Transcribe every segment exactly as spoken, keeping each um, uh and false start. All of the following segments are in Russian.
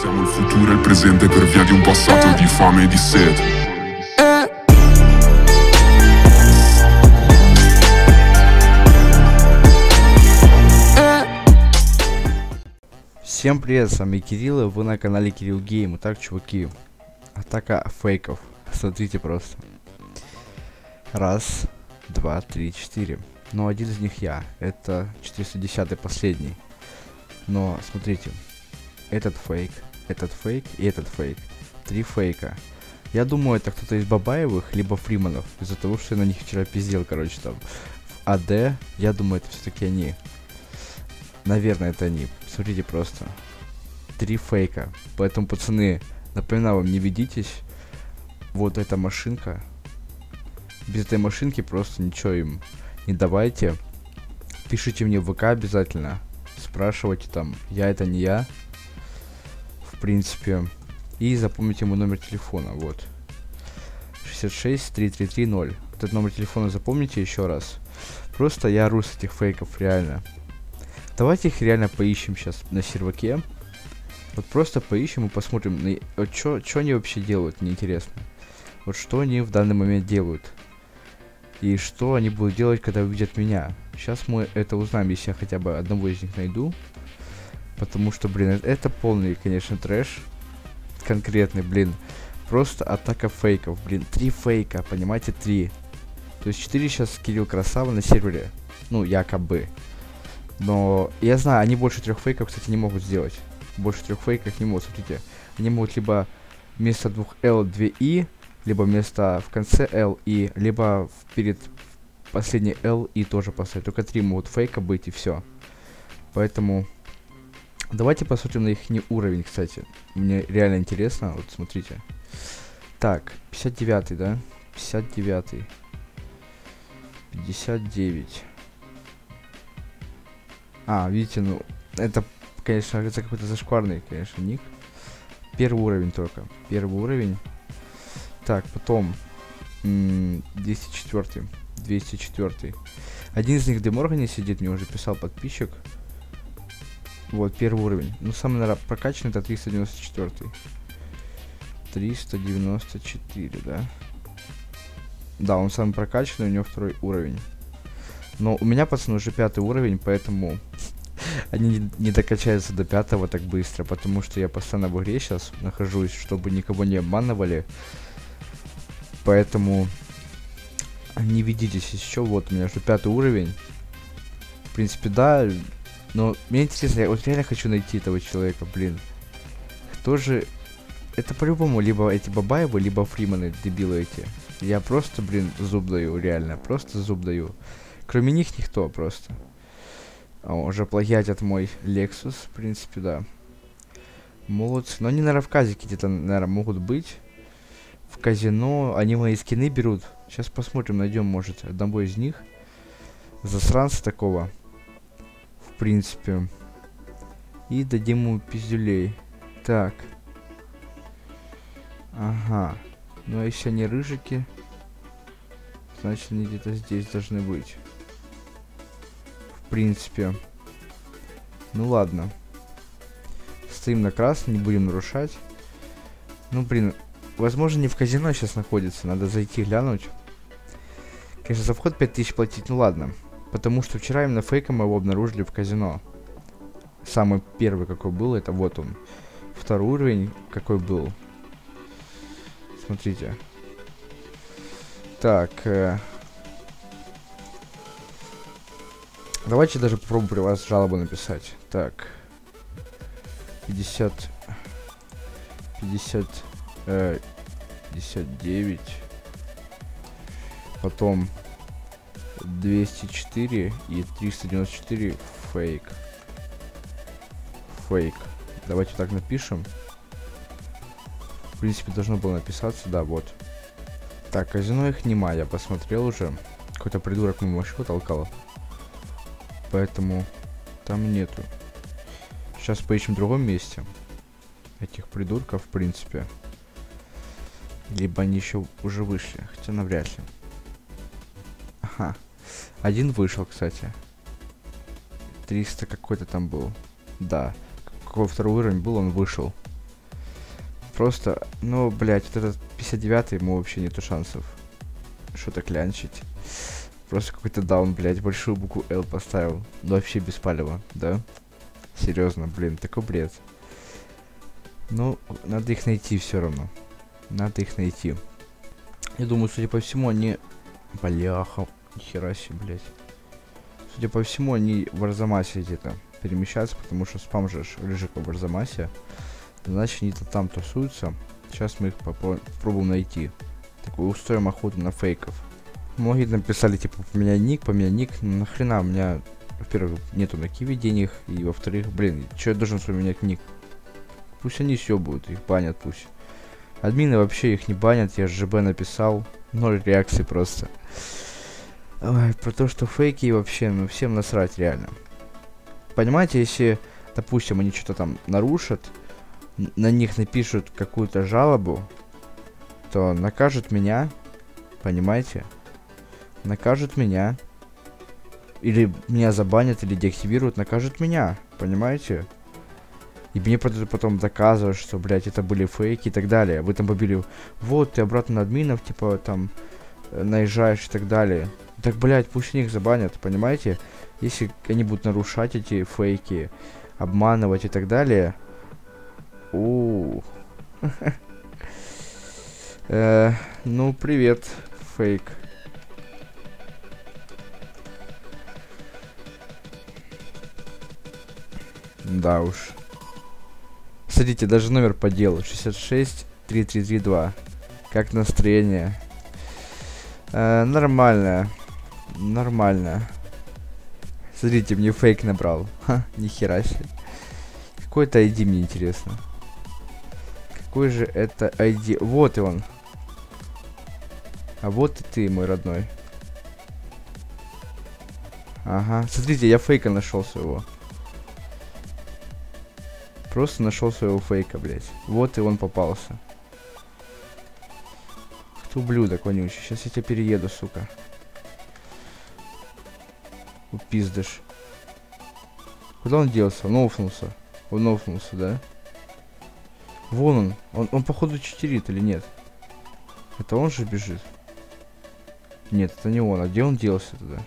Siamo il futuro e il presente per via di un passato di fame e di sete. Всем привет, с вами Кирилл, и вы на канале Кирилл Гейм. Итак, чуваки, атака фейков. Смотрите просто. Раз, два, три, четыре. Но один из них я. Это четыреста десятый, последний. Но смотрите, этот фейк, этот фейк и этот фейк. Три фейка. Я думаю, это кто-то из Бабаевых, либо Фриманов. Из-за того, что я на них вчера пиздел, короче, там. В АД, я думаю, это все-таки они. Наверное, это они. Смотрите просто. Три фейка. Поэтому, пацаны, напоминаю вам, не ведитесь. Вот эта машинка. Без этой машинки просто ничего им не давайте. Пишите мне в ВК обязательно. Спрашивайте там, я это не я. В принципе. И запомните мой номер телефона. Вот. шестьдесят шесть три три три ноль. Этот номер телефона запомните еще раз. Просто я ору с этих фейков, реально. Давайте их реально поищем сейчас на серваке. Вот просто поищем и посмотрим, на, вот что они вообще делают, мне интересно. Вот что они в данный момент делают. И что они будут делать, когда увидят меня. Сейчас мы это узнаем, если я хотя бы одного из них найду. Потому что, блин, это, это полный, конечно, трэш. Конкретный, блин. Просто атака фейков, блин. Три фейка, понимаете, три. То есть четыре сейчас Кирилл Красава на сервере. Ну, якобы. Но я знаю, они больше трех фейков, кстати, не могут сделать. Больше трех фейков не могут, смотрите. Они могут либо вместо двух L две И, либо вместо в конце L И, либо перед последней L И тоже поставить. Только три могут фейка быть и все. Поэтому давайте посмотрим на их уровень, кстати. Мне реально интересно. Вот смотрите. Так, пятьдесят девятый, да? пятьдесят девятый. пятьдесят девять. А, видите, ну, это, конечно, это какой-то зашкварный, конечно, ник. Первый уровень только. Первый уровень. Так, потом двести четвёртый. двести четвёртый. Один из них в Деморгане сидит, мне уже писал подписчик. Вот, первый уровень. Ну, самый, наверное, прокачанный это триста девяносто четвёртый. триста девяносто четыре, да? Да, он самый прокачанный, у него второй уровень. Но у меня, пацаны, уже пятый уровень, поэтому они не, не докачаются до пятого так быстро, потому что я постоянно в игре сейчас нахожусь, чтобы никого не обманывали. Поэтому не ведитесь еще. Вот у меня уже пятый уровень. В принципе, да. Но мне интересно, я вот реально хочу найти этого человека, блин. Кто же... Это по-любому либо эти Бабаевы, либо Фриманы, дебилы эти. Я просто, блин, зуб даю, реально. Просто зуб даю. Кроме них никто просто. А, уже плагиатят мой Lexus, в принципе, да. Молодцы. Но они, наверное, в казике где-то, наверное, могут быть. В казино. Они мои скины берут. Сейчас посмотрим, найдем, может, одного из них. Засранца такого. В принципе. И дадим ему пиздюлей. Так. Ага. Ну, а если они рыжики, значит, они где-то здесь должны быть. В принципе. Ну ладно. Стоим на красном, не будем нарушать. Ну блин, возможно, не в казино сейчас находится. Надо зайти глянуть. Конечно, за вход пять тысяч платить, ну ладно. Потому что вчера именно фейком его обнаружили в казино. Самый первый какой был, это вот он. Второй уровень какой был. Смотрите. Так. Э Давайте даже попробуем при вас жалобу написать. Так. пятьдесят. пятьдесят. Э, пятьдесят девять. Потом двести четыре и триста девяносто четыре фейк. Фейк. Давайте так напишем. В принципе, должно было написаться, да, вот. Так, казино их нема, я посмотрел уже. Какой-то придурок мимо машину толкал. Поэтому там нету. Сейчас поищем в другом месте этих придурков, в принципе. Либо они еще уже вышли. Хотя навряд ли. Ага. Один вышел, кстати. триста какой-то там был. Да. Какой второй уровень был, он вышел. Просто, ну, блядь, вот этот пятьдесят девятый, ему вообще нету шансов что-то клянчить. Просто какой-то даун, блядь, большую букву L поставил. Ну, вообще без палева, да? Серьезно, блин, такой бред. Ну, надо их найти все равно. Надо их найти. Я думаю, судя по всему, они... Бляха, нихера себе, блядь. Судя по всему, они в Арзамасе где-то перемещаются, потому что спам же лежит в Арзамасе. Значит, они-то там тусуются. Сейчас мы их попробуем найти. Такой устроим охоту на фейков. Многие написали, типа, поменяй ник, поменяй ник. Ну, нахрена, у меня, во-первых, нету на киви денег, и во-вторых, блин, что я должен поменять ник? Пусть они все будут, их банят пусть. Админы вообще их не банят, я ЖБ написал. Ноль реакции просто. Ой, про то, что фейки вообще, ну всем насрать реально. Понимаете, если, допустим, они что-то там нарушат, на них напишут какую-то жалобу, то накажут меня, понимаете? Накажут меня. Или меня забанят, или деактивируют, накажут меня, понимаете? И мне потом доказывают, что, блядь, это были фейки и так далее. Вы там побили, вот, ты обратно на админов, типа, там, наезжаешь и так далее. Так, блядь, пусть них забанят, понимаете? Если они будут нарушать эти фейки, обманывать и так далее. У. Ну, привет, фейк. Да уж. Смотрите, даже номер по делу. шестьдесят шесть три три три два. Как настроение? Э, нормально. Нормально. Смотрите, мне фейк набрал. Ха, нихера себе. Какой-то ай ди мне интересно. Какой же это ай ди? Вот и он. А вот и ты, мой родной. Ага. Смотрите, я фейка нашел своего. Просто нашел своего фейка, блять. Вот и он попался. Кто ублюдок вонючий. Сейчас я тебя перееду, сука. Упиздыш. Куда он делся? Он офнулся. Он офнулся, да? Вон он. Он, он походу читерит или нет? Это он же бежит? Нет, это не он. А где он делся тогда?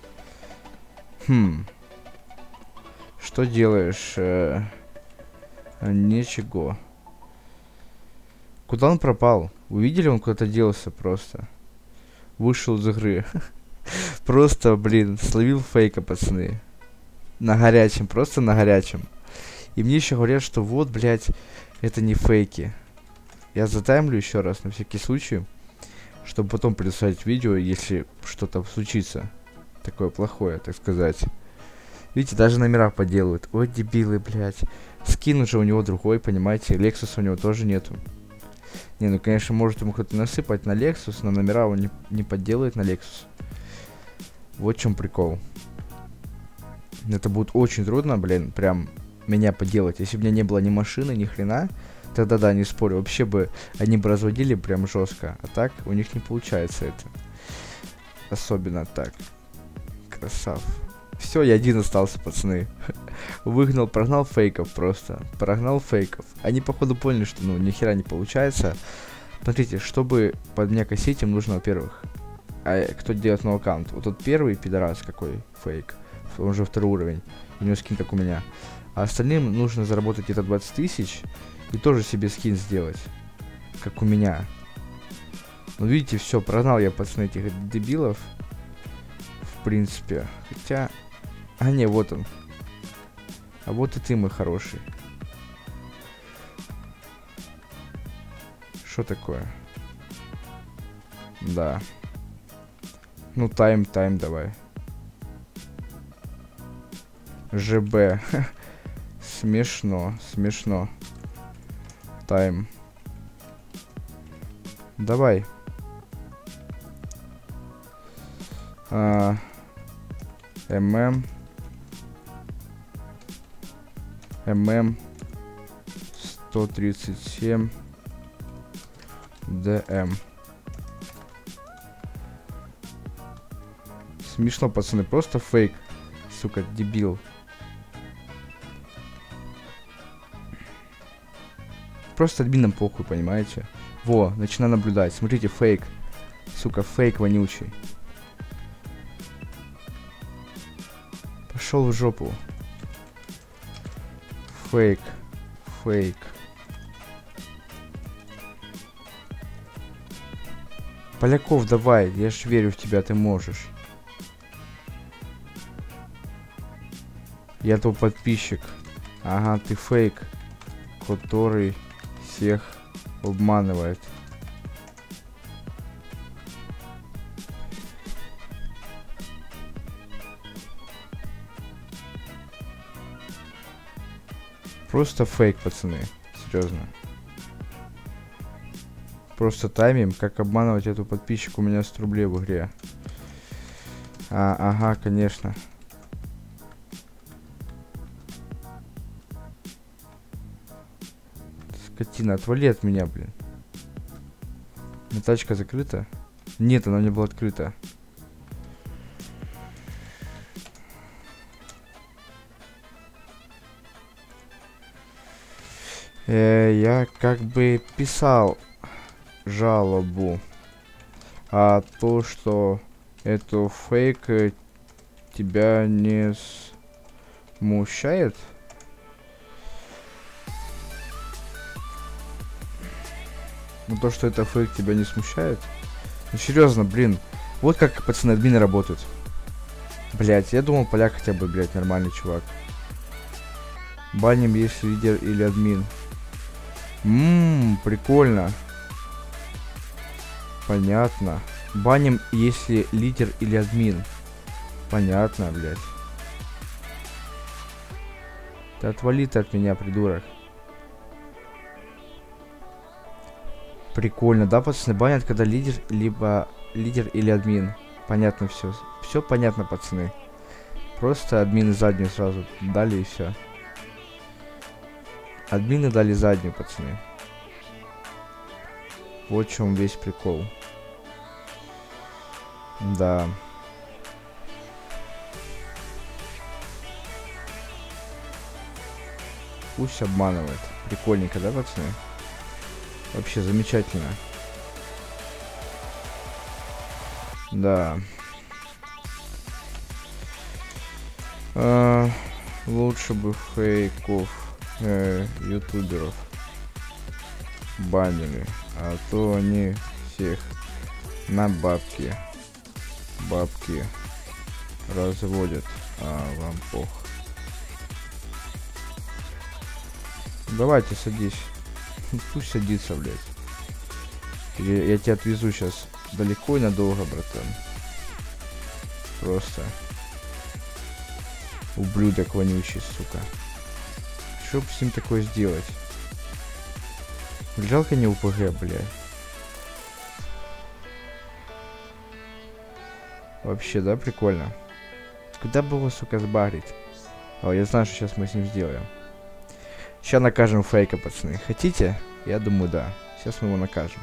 Хм. Что делаешь? Э Ничего. Куда он пропал? Увидели, он куда-то делся просто. Вышел из игры. Просто, блин, словил фейка, пацаны. На горячем, просто на горячем. И мне еще говорят, что вот, блядь, это не фейки. Я затаймлю еще раз, на всякий случай. Чтобы потом прислать видео, если что-то случится. Такое плохое, так сказать. Видите, даже номера поделывают. Ой, дебилы, блядь. Скин уже у него другой, понимаете. Lexus у него тоже нету. Не, ну, конечно, может ему кто-то насыпать на Lexus, но номера он не, не подделает на Lexus. Вот в чем прикол. Это будет очень трудно, блин, прям меня поделать. Если бы у меня не было ни машины, ни хрена, тогда да, не спорю. Вообще бы они бы разводили прям жестко. А так у них не получается это. Особенно так. Красав. Все, я один остался, пацаны. Выгнал, прогнал фейков просто. Прогнал фейков. Они, походу, поняли, что, ну, нихера не получается. Смотрите, чтобы под меня косить, им нужно, во-первых, а кто делает новый аккаунт? Вот тот первый пидорас какой, фейк. Он же второй уровень. У него скин, как у меня. А остальным нужно заработать где-то двадцать тысяч. И тоже себе скин сделать. Как у меня. Ну, видите, все, прогнал я, пацаны, этих дебилов. В принципе. Хотя... А, не, вот он. А вот и ты, мой хороший. Что такое? Да. Ну, тайм, тайм давай. ЖБ. Смешно, смешно. Тайм. Давай. А, ММ. ММ. сто тридцать семь. ДМ. Смешно, пацаны, просто фейк. Сука, дебил. просто админам похуй, понимаете? Во, начинаю наблюдать. Смотрите, фейк. Сука, фейк вонючий. Пошел в жопу. Фейк. Фейк. Поляков, давай, я ж верю в тебя, ты можешь. Я твой подписчик. Ага, ты фейк, который всех обманывает. Просто фейк, пацаны. Серьезно. Просто тайминг, как обманывать эту подписчику у меня сто рублей в игре. А, ага, конечно. Скотина, отвали от меня, блин. Но тачка закрыта? Нет, она не была открыта. Э, я как бы писал жалобу, а то, что это фейк, э, тебя не смущает? Ну то, что это фейк, тебя не смущает? Ну серьезно, блин, вот как пацаны админы работают. Блять, я думал, поляк хотя бы, блять, нормальный чувак. Баним, если лидер или админ. Ммм, прикольно. Понятно. Баним, если лидер или админ. Понятно, блядь. Ты отвали ты от меня, придурок. Прикольно, да, пацаны? Банят, когда лидер, либо лидер или админ. Понятно все. Все понятно, пацаны. Просто админы заднюю сразу дали и все. Админы дали заднюю, пацаны. Вот в чем весь прикол. Да. Пусть обманывает. Прикольненько, да, пацаны? Вообще замечательно. Да. А, лучше бы фейков э, ютуберов банили, а то они всех на бабки бабки разводят, а вам пох. Давайте садись. Пусть садится, блядь. Я, я тебя отвезу сейчас далеко и надолго, братан. Просто ублюдок вонючий, сука. Что бы с ним такое сделать? Жалко не УПГ, блядь. Вообще, да, прикольно. Куда бы его, сука, сбагрить? О, я знаю, что сейчас мы с ним сделаем. Сейчас накажем фейка, пацаны. Хотите? Я думаю, да. Сейчас мы его накажем.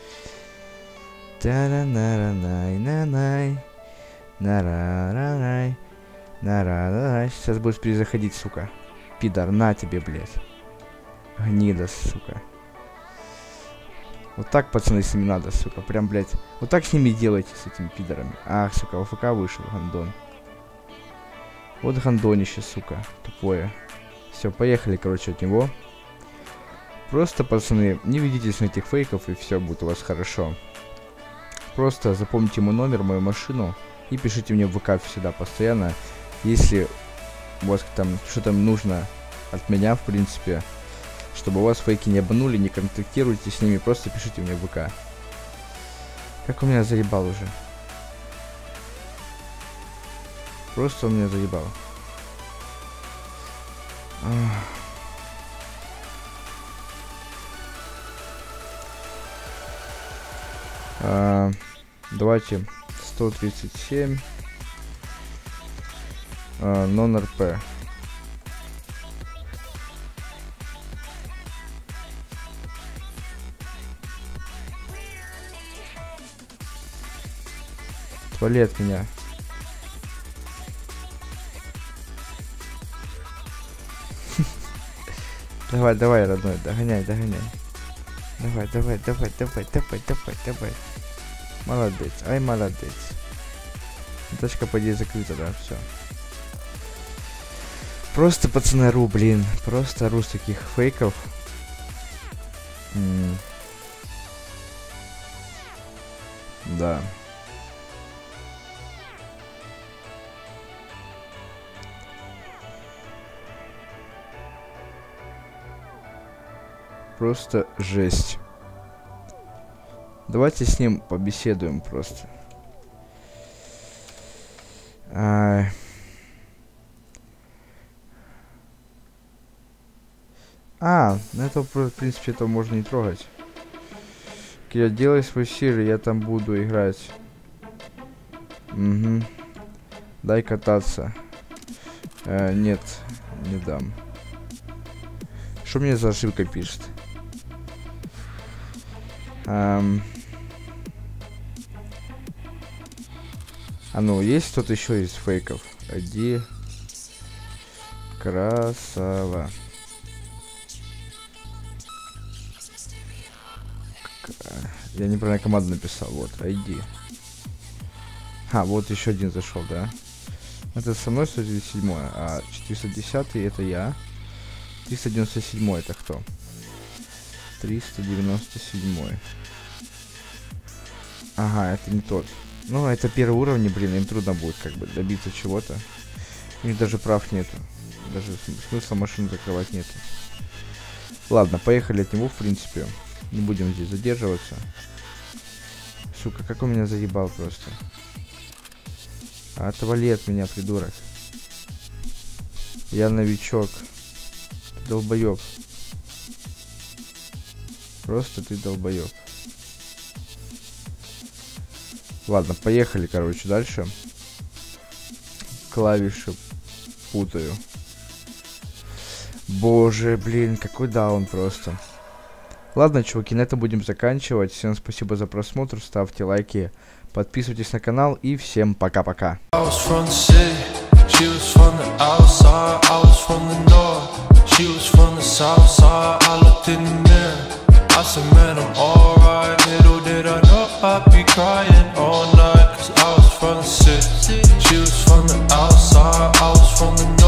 Сейчас будешь перезаходить, сука. Пидор, на тебе, блядь. Гнида, сука. Вот так, пацаны, с ними надо, сука. Прям, блядь. Вот так с ними делайте, с этими пидорами. Ах, сука, ОФК вышел, гандон. Вот гандонище, сука. Тупое. Все, поехали, короче, от него. Просто, пацаны, не ведитесь на этих фейков, и все будет у вас хорошо. Просто запомните мой номер, мою машину, и пишите мне в ВК всегда, постоянно. Если у вас там что-то нужно от меня, в принципе, чтобы у вас фейки не обманули, не контактируйте с ними, просто пишите мне в ВК. Как у меня заебал уже. Просто у меня заебал. А, давайте сто тридцать семь а, нон-РП. Отвали от меня. Давай, давай, родной, догоняй, догоняй. Давай, давай, давай, давай, давай, давай, давай. Молодец, ай, молодец. Точка, по идее, закрыта, да, все. Просто, пацаны, ору, блин. Просто ору с таких фейков. М-м. Да. Просто жесть. Давайте с ним побеседуем просто. А, а ну это, в принципе, это можно не трогать. Я делай свой сир, я там буду играть. Угу. Дай кататься. А, нет, не дам. Что мне за ошибка пишет? Um, а ну, есть кто-то еще из фейков? Иди. Красава. Я неправильно команду написал. Вот, айди. А, вот еще один зашел, да? Это со мной сто девяносто семь, а четыреста десять это я. триста девяносто семь это кто? триста девяносто семь. Ага, это не тот. Ну, это первый уровень, блин, им трудно будет как бы добиться чего-то. У них даже прав нету. Даже смысла машину закрывать нету. Ладно, поехали от него, в принципе. Не будем здесь задерживаться. Сука, как он меня заебал просто. Отвали от меня, придурок. Я новичок. Ты долбоёб. Просто ты долбоёб. Ладно, поехали, короче, дальше. Клавиши путаю. Боже, блин, какой даун просто. Ладно, чуваки, на этом будем заканчивать. Всем спасибо за просмотр, ставьте лайки, подписывайтесь на канал и всем пока-пока. I said, man, I'm alright. Little did I know I'd be crying all night. Cause I was from the city, she was from the outside, I was from the